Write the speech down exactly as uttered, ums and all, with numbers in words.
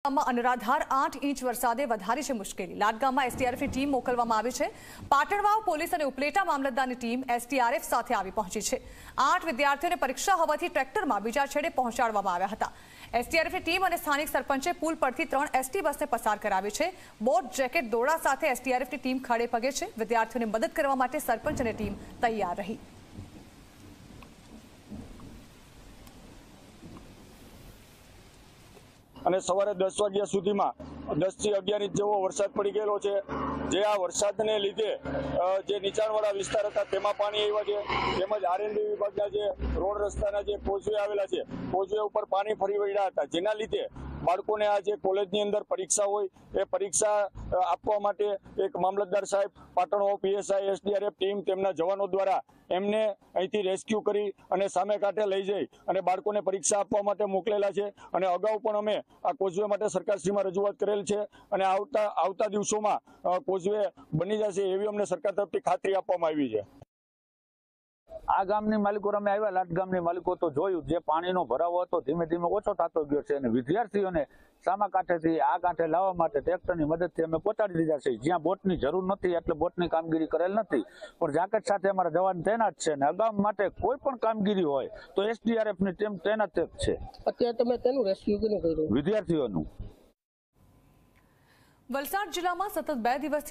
અનરાધાર આઠ ઇંચ વરસાદે વધારી છે મુશ્કેલી। લાડગામમાં એસડીઆરએફની ટીમ મોકલવામાં આવી છે। પાટણવાવ પોલીસ અને ઉપલેટા મામલતદારની ટીમ એસડીઆરએફ સાથે આવી પહોંચી છે। આઠ વિદ્યાર્થીઓને પરીક્ષા હોવાથી ટ્રેક્ટરમાં બીજા છેડે પહોંચાડવામાં આવ્યા હતા। એસડીઆરએફની ટીમ અને સ્થાનિક સરપંચે પુલ પરથી ત્રણ એસટી બસને પસાર કરાવી છે। બોટ જેકેટ દોરડા સાથે એસડીઆરએફની ટીમ ખડે પગે છે। વિદ્યાર્થીઓને મદદ કરવા માટે સરપંચ અને ટીમ તૈયાર રહી। અને સવારે દસ વાગ્યા સુધીમાં દસ થી અગિયાર ઇંચ જેવો વરસાદ પડી ગયેલો છે। જે આ વરસાદને લીધે જે નીચાણવાળા વિસ્તાર હતા તેમાં પાણી આવ્યા છે, તેમજ આરએનબી વિભાગના જે રોડ રસ્તાના જે કોઝવે આવેલા છે, કોઝવે ઉપર પાણી ફરી વળ્યા હતા, જેના લીધે બાળકોને આ જે કોલેજની અંદર પરીક્ષા હોય એ પરીક્ષા આપવા માટે એક મામલતદાર સાહેબ, પાટણ પીએસઆઈ, એસડીઆરએફ ટીમ તેમના જવાનો દ્વારા એમને અહીંથી રેસ્ક્યુ કરી અને સામે કાંઠે લઈ જઈ અને બાળકોને પરીક્ષા આપવા માટે મોકલેલા છે। અને અગાઉ પણ અમે આ કોઝવે માટે સરકારશ્રીમાં રજૂઆત કરેલ છે અને આવતા આવતા દિવસોમાં કોઝવે બની જશે એવી અમને સરકાર તરફથી ખાતરી આપવામાં આવી છે। આ ગામની માલિકો અમે આવ્યા, લાટ ગામની માલિકો તો જોયું જે પાણીનો ભરાવો હતો ધીમે ધીમે ઓછો થતો ગયો છે અને વિદ્યાર્થીઓને સામા કાંઠેથી આ કાંઠે લાવવા માટે ટ્રેક્ટરની મદદથી અમે પહોંચાડી દીધા છે। જ્યાં બોટની જરૂર નથી એટલે બોટની કામગીરી કરેલ નથી, પણ જાકેટ સાથે અમારા જવાન તૈનાત છે અને અગાઉ માટે કોઈ પણ કામગીરી હોય તો એસડીઆરએફની ટીમ તૈનાત જ છે। અત્યારે તમે તેનું રેસ્ક્યુ કેનું કર્યું? વિદ્યાર્થીઓનું। વલસાડ જિલ્લામાં સતત બે દિવસથી